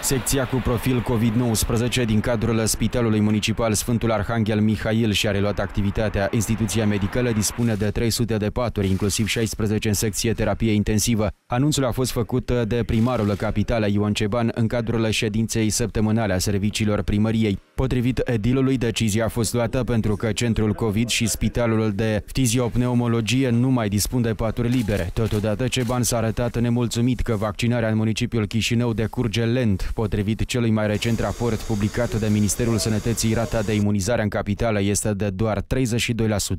Secția cu profil COVID-19 din cadrul Spitalului Municipal Sfântul Arhanghel Mihail și-a reluat activitatea. Instituția medicală dispune de 300 de paturi, inclusiv 16 în secție terapie intensivă. Anunțul a fost făcut de primarul capitalei Ion Ceban în cadrul ședinței săptămânale a serviciilor primăriei. Potrivit edilului, decizia a fost luată pentru că centrul COVID și spitalul de fiziopneumologie nu mai dispun de paturi libere. Totodată, Ceban s-a arătat nemulțumit că vaccinarea în municipiul Chișinău decurge lent. Potrivit celui mai recent raport publicat de Ministerul Sănătății, rata de imunizare în capitală este de doar 32%.